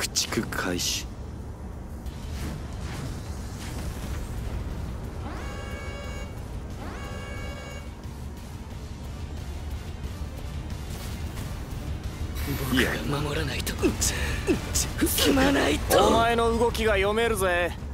駆逐開始。 僕が守らないと進まないと。 お前の動きが読めるぜ。